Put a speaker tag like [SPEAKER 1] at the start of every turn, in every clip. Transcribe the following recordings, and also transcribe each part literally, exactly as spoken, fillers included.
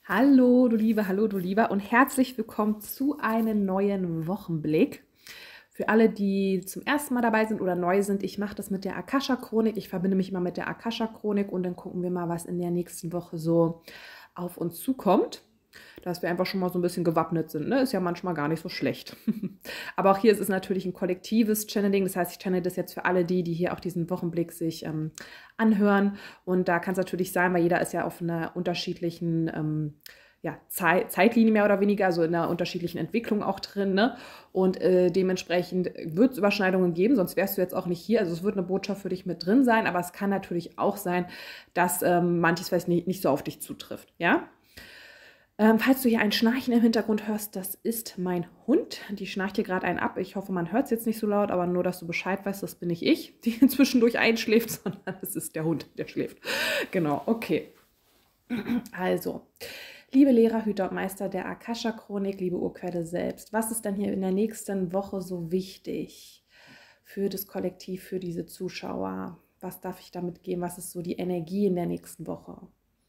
[SPEAKER 1] Hallo, du Liebe, hallo, du Lieber und herzlich willkommen zu einem neuen Wochenblick. Für alle, die zum ersten Mal dabei sind oder neu sind, ich mache das mit der Akasha-Chronik. Ich verbinde mich immer mit der Akasha-Chronik und dann gucken wir mal, was in der nächsten Woche so auf uns zukommt. Dass wir einfach schon mal so ein bisschen gewappnet sind, ne? Ist ja manchmal gar nicht so schlecht. Aber auch hier ist es natürlich ein kollektives Channeling. Das heißt, ich channel das jetzt für alle die, die hier auch diesen Wochenblick sich ähm, anhören. Und da kann es natürlich sein, weil jeder ist ja auf einer unterschiedlichen ähm, ja, Zeit, Zeitlinie mehr oder weniger, also in einer unterschiedlichen Entwicklung auch drin. Ne? Und äh, dementsprechend wird es Überschneidungen geben, sonst wärst du jetzt auch nicht hier. Also es wird eine Botschaft für dich mit drin sein, aber es kann natürlich auch sein, dass ähm, manches vielleicht nicht, nicht so auf dich zutrifft. Ja? Ähm, falls du hier ein Schnarchen im Hintergrund hörst, das ist mein Hund. Die schnarcht hier gerade einen ab. Ich hoffe, man hört es jetzt nicht so laut, aber nur, dass du Bescheid weißt, das bin nicht ich, die zwischendurch einschläft, sondern es ist der Hund, der schläft. Genau, okay. Also, liebe Lehrer, Hüter und Meister der Akasha-Chronik, liebe Urquelle selbst, was ist denn hier in der nächsten Woche so wichtig für das Kollektiv, für diese Zuschauer? Was darf ich damit geben? Was ist so die Energie in der nächsten Woche?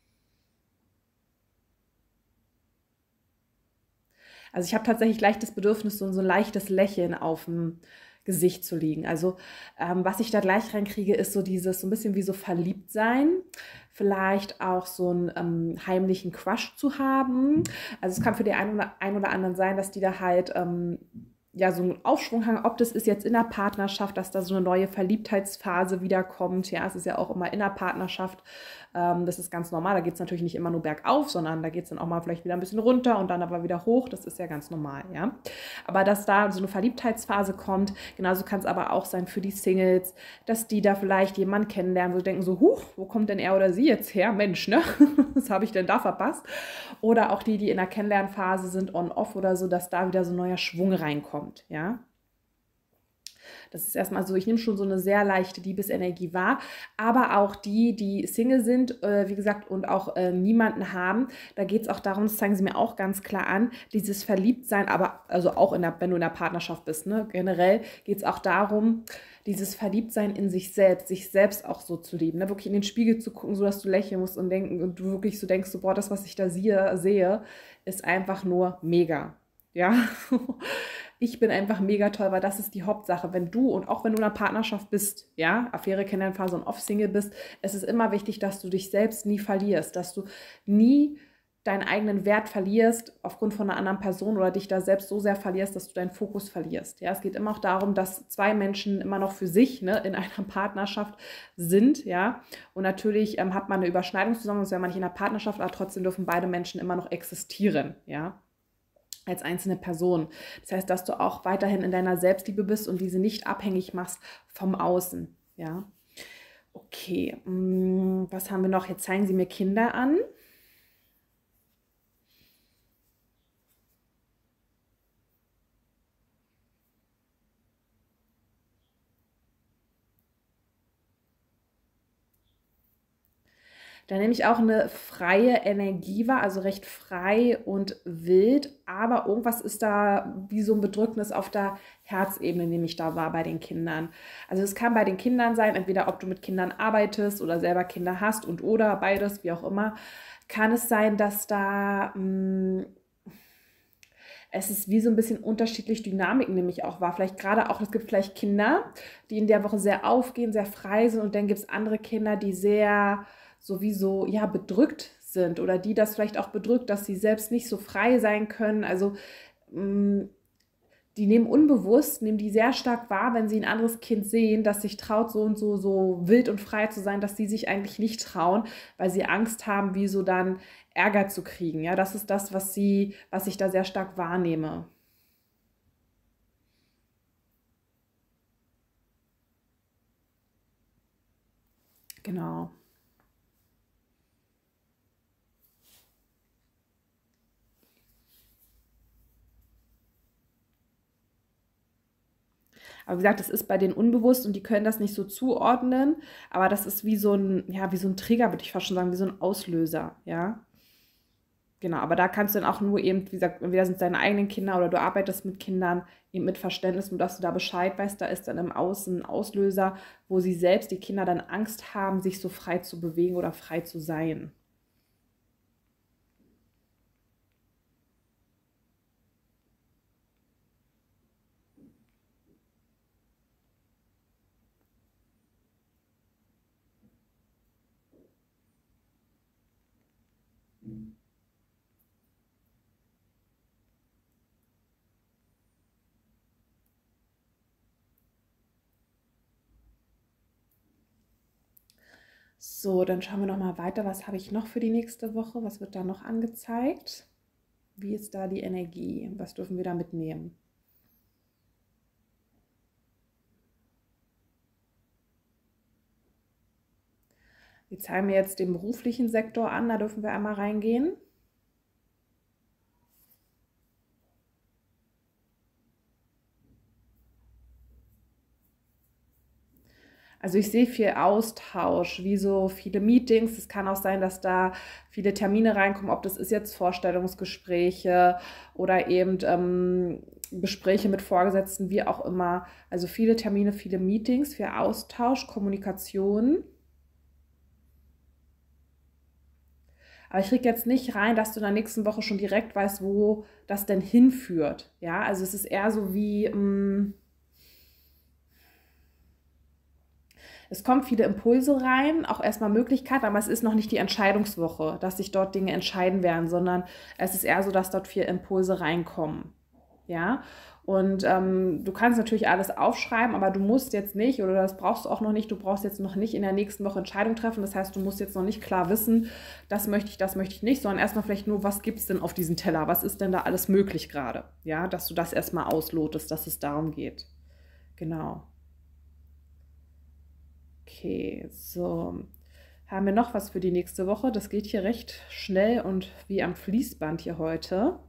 [SPEAKER 1] Also ich habe tatsächlich gleich das Bedürfnis, so, so ein leichtes Lächeln auf dem Gesicht zu liegen. Also ähm, was ich da gleich reinkriege, ist so dieses, so ein bisschen wie so verliebt sein. Vielleicht auch so einen ähm, heimlichen Crush zu haben. Also es kann für die einen oder, einen oder anderen sein, dass die da halt ähm, ja, so einen Aufschwung haben, ob das ist jetzt in der Partnerschaft, dass da so eine neue Verliebtheitsphase wiederkommt. Ja, es ist ja auch immer in der Partnerschaft. Ähm, das ist ganz normal. Da geht es natürlich nicht immer nur bergauf, sondern da geht es dann auch mal vielleicht wieder ein bisschen runter und dann aber wieder hoch. Das ist ja ganz normal, ja. Aber dass da so eine Verliebtheitsphase kommt, genauso kann es aber auch sein für die Singles, dass die da vielleicht jemanden kennenlernen, wo sie denken so, huch, wo kommt denn er oder sie jetzt her? Mensch, ne? Was habe ich denn da verpasst? Oder auch die, die in der Kennenlernphase sind, on-off oder so, dass da wieder so ein neuer Schwung reinkommt, ja. Das ist erstmal so, ich nehme schon so eine sehr leichte Liebesenergie wahr, aber auch die, die Single sind, äh, wie gesagt, und auch äh, niemanden haben, da geht es auch darum, das zeigen sie mir auch ganz klar an, dieses Verliebtsein, aber also auch in der, wenn du in der Partnerschaft bist, ne, generell geht es auch darum, dieses Verliebtsein in sich selbst, sich selbst auch so zu lieben, ne? Wirklich in den Spiegel zu gucken, so dass du lächeln musst und denken und du wirklich so denkst, so, boah, das, was ich da sehe, sehe, ist einfach nur mega. Ja, ich bin einfach mega toll, weil das ist die Hauptsache. Wenn du und auch wenn du in einer Partnerschaft bist, ja, Affäre, Kennenlernphase und Off-Single bist, es ist immer wichtig, dass du dich selbst nie verlierst, dass du nie deinen eigenen Wert verlierst aufgrund von einer anderen Person oder dich da selbst so sehr verlierst, dass du deinen Fokus verlierst. Ja, es geht immer auch darum, dass zwei Menschen immer noch für sich, ne, in einer Partnerschaft sind, ja. Und natürlich ähm, hat man eine Überschneidung zusammen, sonst wäre man nicht in einer Partnerschaft, aber trotzdem dürfen beide Menschen immer noch existieren, ja, als einzelne Person. Das heißt, dass du auch weiterhin in deiner Selbstliebe bist und diese nicht abhängig machst vom Außen. Ja, okay. Was haben wir noch? Jetzt zeigen sie mir Kinder an. Da nehme ich auch eine freie Energie wahr, also recht frei und wild, aber irgendwas ist da wie so ein Bedrücknis auf der Herzebene, nehme ich da wahr bei den Kindern. Also es kann bei den Kindern sein, entweder ob du mit Kindern arbeitest oder selber Kinder hast und oder beides, wie auch immer, kann es sein, dass da mh, es ist wie so ein bisschen unterschiedlich Dynamiken nämlich auch war. Vielleicht gerade auch, es gibt vielleicht Kinder, die in der Woche sehr aufgehen, sehr frei sind und dann gibt es andere Kinder, die sehr sowieso, ja, bedrückt sind oder die das vielleicht auch bedrückt, dass sie selbst nicht so frei sein können. Also mh, die nehmen unbewusst, nehmen die sehr stark wahr, wenn sie ein anderes Kind sehen, das sich traut, so und so, so wild und frei zu sein, dass sie sich eigentlich nicht trauen, weil sie Angst haben, wie so dann Ärger zu kriegen. Ja, das ist das, was sie, was ich da sehr stark wahrnehme. Genau. Aber wie gesagt, das ist bei denen unbewusst und die können das nicht so zuordnen. Aber das ist wie so ein, ja, wie so ein Trigger, würde ich fast schon sagen, wie so ein Auslöser, ja. Genau, aber da kannst du dann auch nur eben, wie gesagt, entweder sind es deine eigenen Kinder oder du arbeitest mit Kindern, eben mit Verständnis, nur dass du da Bescheid weißt, da ist dann im Außen ein Auslöser, wo sie selbst, die Kinder dann Angst haben, sich so frei zu bewegen oder frei zu sein. So, dann schauen wir noch mal weiter. Was habe ich noch für die nächste Woche? Was wird da noch angezeigt? Wie ist da die Energie? Was dürfen wir da mitnehmen? Wir zeigen mir jetzt den beruflichen Sektor an. Da dürfen wir einmal reingehen. Also ich sehe viel Austausch, wie so viele Meetings. Es kann auch sein, dass da viele Termine reinkommen, ob das ist jetzt Vorstellungsgespräche oder eben ähm, Gespräche mit Vorgesetzten, wie auch immer. Also viele Termine, viele Meetings, viel Austausch, Kommunikation. Aber ich kriege jetzt nicht rein, dass du in der nächsten Woche schon direkt weißt, wo das denn hinführt. Ja, also es ist eher so wie... Mh, Es kommen viele Impulse rein, auch erstmal Möglichkeiten, aber es ist noch nicht die Entscheidungswoche, dass sich dort Dinge entscheiden werden, sondern es ist eher so, dass dort viele Impulse reinkommen. Ja, und ähm, du kannst natürlich alles aufschreiben, aber du musst jetzt nicht, oder das brauchst du auch noch nicht, du brauchst jetzt noch nicht in der nächsten Woche Entscheidungen treffen. Das heißt, du musst jetzt noch nicht klar wissen, das möchte ich, das möchte ich nicht, sondern erstmal vielleicht nur, was gibt es denn auf diesem Teller? Was ist denn da alles möglich gerade? Ja, dass du das erstmal auslotest, dass es darum geht. Genau. Okay, so. Haben wir noch was für die nächste Woche? Das geht hier recht schnell und wie am Fließband hier heute.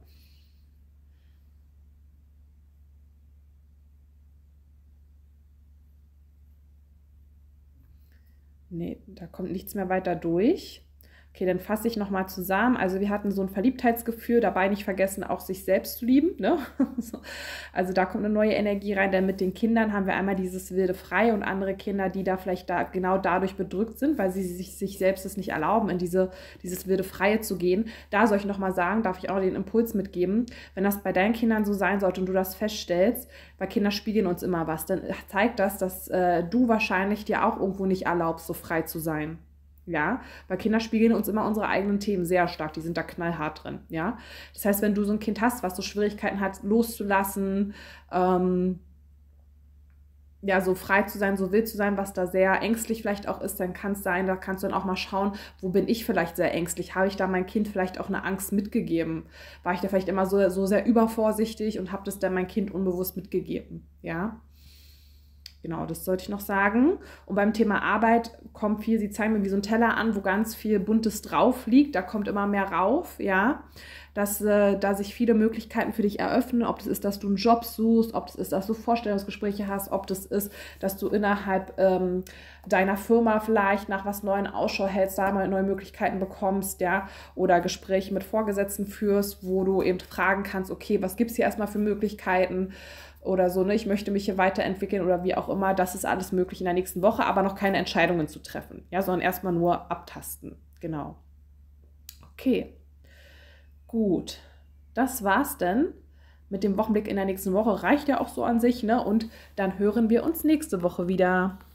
[SPEAKER 1] Nee, da kommt nichts mehr weiter durch. Okay, dann fasse ich nochmal zusammen. Also wir hatten so ein Verliebtheitsgefühl, dabei nicht vergessen, auch sich selbst zu lieben. Ne? Also da kommt eine neue Energie rein, denn mit den Kindern haben wir einmal dieses wilde Frei und andere Kinder, die da vielleicht da genau dadurch bedrückt sind, weil sie sich, sich selbst es nicht erlauben, in diese, dieses wilde Freie zu gehen. Da soll ich nochmal sagen, darf ich auch den Impuls mitgeben, wenn das bei deinen Kindern so sein sollte und du das feststellst, weil Kinder spiegeln uns immer was, dann zeigt das, dass äh, du wahrscheinlich dir auch irgendwo nicht erlaubst, so frei zu sein. Ja, weil Kinder spiegeln uns immer unsere eigenen Themen sehr stark, die sind da knallhart drin, ja. Das heißt, wenn du so ein Kind hast, was so Schwierigkeiten hat, loszulassen, ähm, ja, so frei zu sein, so wild zu sein, was da sehr ängstlich vielleicht auch ist, dann kann es sein, da kannst du dann auch mal schauen, wo bin ich vielleicht sehr ängstlich? Habe ich da mein Kind vielleicht auch eine Angst mitgegeben? War ich da vielleicht immer so, so sehr übervorsichtig und habe das dann mein Kind unbewusst mitgegeben, ja. Genau, das sollte ich noch sagen. Und beim Thema Arbeit kommt viel, sie zeigen mir wie so ein Teller an, wo ganz viel Buntes drauf liegt. Da kommt immer mehr rauf, ja. Dass äh, da sich viele Möglichkeiten für dich eröffnen. Ob das ist, dass du einen Job suchst, ob das ist, dass du Vorstellungsgespräche hast, ob das ist, dass du innerhalb ähm, deiner Firma vielleicht nach was Neuem Ausschau hältst, da mal neue Möglichkeiten bekommst, ja. Oder Gespräche mit Vorgesetzten führst, wo du eben fragen kannst, okay, was gibt es hier erstmal für Möglichkeiten? Oder so, ne, ich möchte mich hier weiterentwickeln oder wie auch immer, das ist alles möglich in der nächsten Woche, aber noch keine Entscheidungen zu treffen, ja, sondern erstmal nur abtasten, genau. Okay, gut, das war's denn mit dem Wochenblick in der nächsten Woche, reicht ja auch so an sich, ne, und dann hören wir uns nächste Woche wieder.